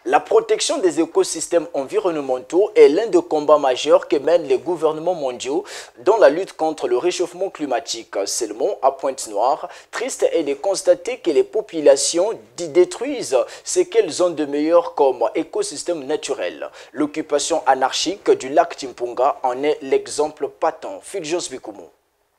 La protection des écosystèmes environnementaux est l'un des combats majeurs que mènent les gouvernements mondiaux dans la lutte contre le réchauffement climatique. Seulement, à Pointe-Noire, triste est de constater que les populations détruisent ce qu'elles ont de meilleur comme écosystème naturel. L'occupation anarchique du lac Timpunga en est l'exemple patent. Filjos Bikumu.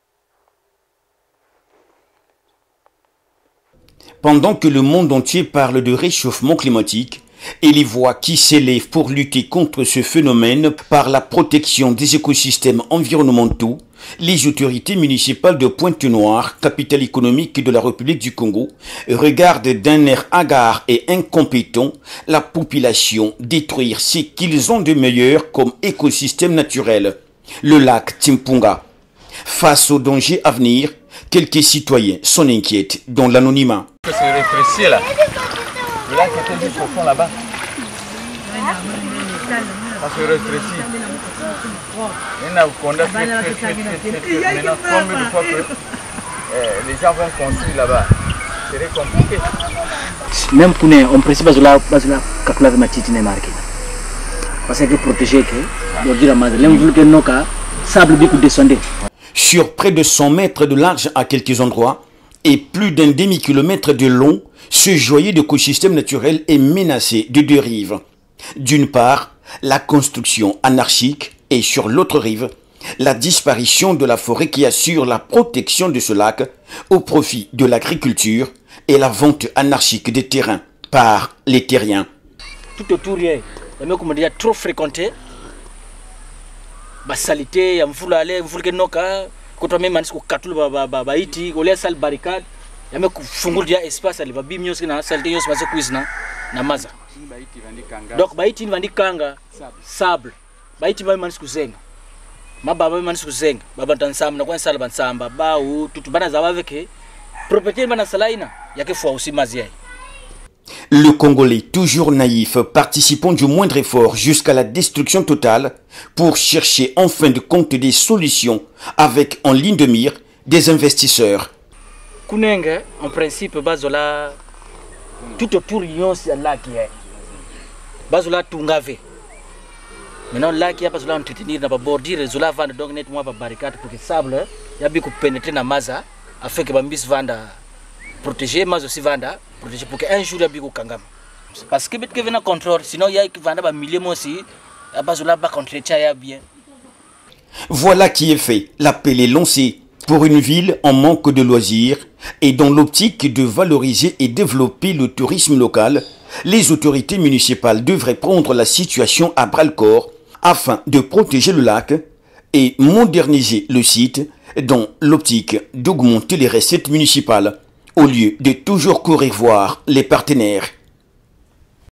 Pendant que le monde entier parle de réchauffement climatique, et les voix qui s'élèvent pour lutter contre ce phénomène par la protection des écosystèmes environnementaux, les autorités municipales de Pointe-Noire, capitale économique de la République du Congo, regardent d'un air hagard et incompétent la population détruire ce qu'ils ont de meilleur comme écosystème naturel, le lac Timpunga. Face aux dangers à venir, quelques citoyens s'en inquiètent dans l'anonymat. C'est rétréci là. Le lac était juste au fond là-bas. Ça se rétrécit. Il y a maintenant combien de fois que les gens vont construire là-bas. C'est très compliqué. Même pour nous, on précise que la capitale matiti n'est marquée. Parce que protéger que, on dit la madre, l'enveloppe que nous avons, sable beaucoup descendait. Sur près de 100 mètres de large à quelques endroits et plus d'un demi-kilomètre de long, ce joyau d'écosystème naturel est menacé de deux rives. D'une part, la construction anarchique et sur l'autre rive, la disparition de la forêt qui assure la protection de ce lac au profit de l'agriculture et la vente anarchique des terrains par les terriens. Tout autour, il y a trop fréquenté. La saleté, il y a quand on met Haïti, on laisse la barricade, il y a un espace, il va bien na saleté, na maza. Donc Haïti va dire kanga sable, Haïti va manis kuzenga, ma baba manis kuzenga, baba tansam na kwa sala bansamba, ba ou tout bana zawa avec propriété bana salaina, il y a que fois aussi mazia. Le Congolais, toujours naïf, participant du moindre effort jusqu'à la destruction totale pour chercher en fin de compte des solutions avec en ligne de mire des investisseurs. Kunenge, en principe, bazola tout autour de là qui est. Bazola tungave. Maintenant là qui a bazola entretenir dans la bordure, zola vendre donc nettement par barricade pour que le sable y a bien pénétrer dans maza afin que bambis vende protéger mais aussi vendre protéger pour qu'un jour il y a bien kangam. Parce que peut-être que venir contrôle sinon il y a qui vendre ba milliers aussi bazola ba entretien y a bien. Voilà qui est fait. L'appel est lancé pour une ville en manque de loisirs et dans l'optique de valoriser et développer le tourisme local, les autorités municipales devraient prendre la situation à bras-le-corps afin de protéger le lac et moderniser le site dans l'optique d'augmenter les recettes municipales au lieu de toujours courir voir les partenaires.